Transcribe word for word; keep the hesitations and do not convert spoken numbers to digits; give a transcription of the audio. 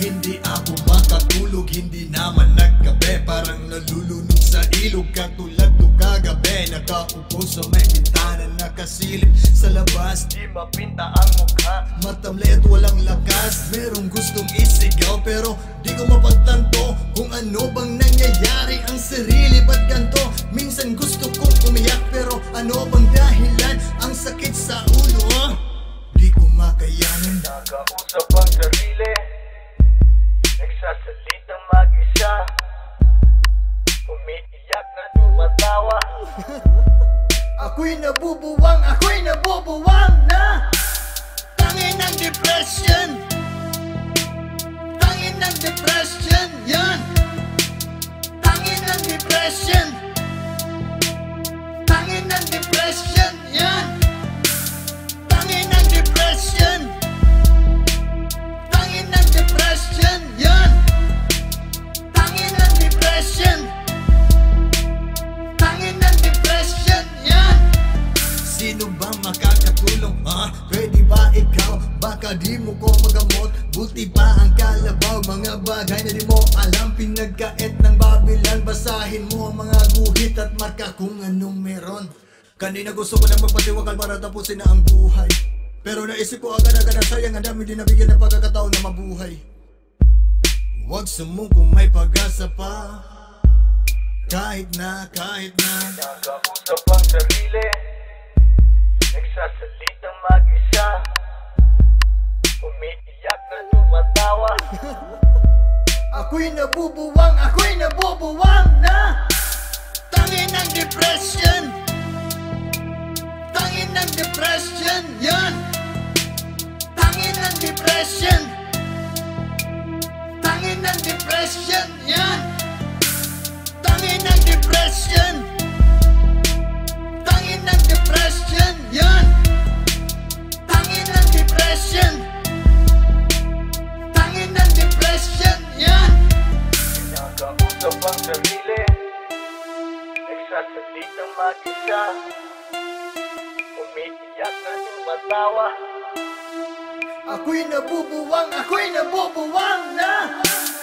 Hindi ako makatulog, hindi naman nagkape. Parang nalulunod sa ilog katulad to kagabi. Nakaupo sa may bintana, nakasilip sa labas, di mapinta ang mukha, matamlay at walang lakas. Merong gustong isigaw pero di ko mapagtanto kung ano bang nangyayari. Ang sarili ba't ganto? Minsan gusto kong umiyak pero ano bang dahilan? Ang sakit sa ulo, ah, di ko makayanin. Nakausap ang sarili, nagsasalitang mag-isa, umiiyak na tumatawa. Ako'y nabubuwang, ako'y nabubuwang na. Tangin ng depression, tangin ng depression, yan. Tangin ng depression, tangin ng depression, yan. Tangin ng depression, tangin ng depression, yan. Tangin ng depression, tangin ng depression, yan. Sino ba makakatulong, ha? Pwede ba ikaw? Baka di mo ko magamot. Buti pa ang kalabaw, mga bagay na di mo alam. Pinagkait ng Babylon, basahin mo ang mga guhit at marka kung anong meron. Kanina gusto ko lang magpatiwakal para tapusin na ang buhay, pero naisip ko agad-agad na sayang ang dami din nabigyan ng pagkakataon na mabuhay. Huwag sumung kung may pag-asa pa, kahit na, kahit na. Nakausap ang sarili, nagsasalitang mag-isa, umiiyak na tumatawa. Ako'y nabubuwang, ako'y nabubuwang na. Tangin ng depression, tangin ng depression, yan. Tangin ng depression, tangin ng depression, yan. Tangin ng depression, tangin ng depression, yan. Tangin ng depression, tangin ng depression, yan. Nakausap ang sarili, nagsasalitang mag-isa, umiiyak na tumatawa. Ako'y nabubuwang, ako'y nabubuwang na.